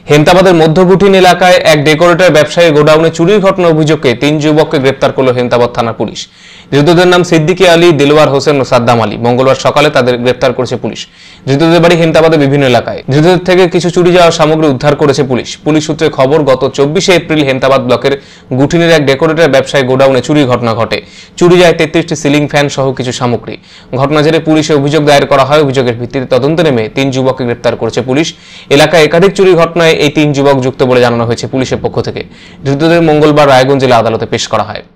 হেমতাবাদের মধ্যগুঠিন এলাকায় এক ডেকোরেটর ব্যবসায়ী গোডাউনে চুরির ঘটনার অভিযোগে 3 যুবককে গ্রেপ্তার করল হেমতাবাদ থানার পুলিশ। ধৃতদের নাম সিদ্দিকী আলী, দিলওয়ার হোসেন ও সাদ্দাম আলী। মঙ্গলবার সকালে তাদের গ্রেপ্তার করেছে পুলিশ। ধৃতদের বাড়ি হেমতাবাদের বিভিন্ন এলাকায়। ধৃতদের থেকে কিছু চুরি যাওয়া সামগ্রী উদ্ধার করেছে পুলিশ। পুলিশ সূত্রে খবর, গত 24 এপ্রিল হেমতাবাদ ব্লকের গুঠিনের এক ডেকোরেটর ব্যবসায়ী গোডাউনে চুরির ঘটনা ঘটে। চুরি যায় 33টি সিলিং ফ্যান সহ কিছু সামগ্রী। ঘটনা জেরে পুলিশে অভিযোগ দায়ের করা হয়। অভিযোগের ভিত্তিতে তদন্তে নেমে 3 যুবককে গ্রেপ্তার করেছে পুলিশ। এলাকায় একাধিক চুরির ঘটনায় এই 3 যুবক যুক্ত বলে জানানো হয়েছে পুলিশের পক্ষ থেকে। ধৃতদের মঙ্গলবার রায়গঞ্জ জেলা আদালতে পেশ করা হয়।